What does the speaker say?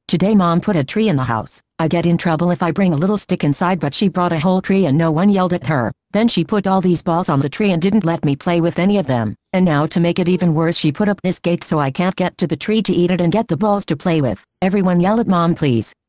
Today mom put a tree in the house. I get in trouble if I bring a little stick inside, but she brought a whole tree and no one yelled at her. Then she put all these balls on the tree and didn't let me play with any of them. And now to make it even worse, she put up this gate so I can't get to the tree to eat it and get the balls to play with. Everyone yell at mom please.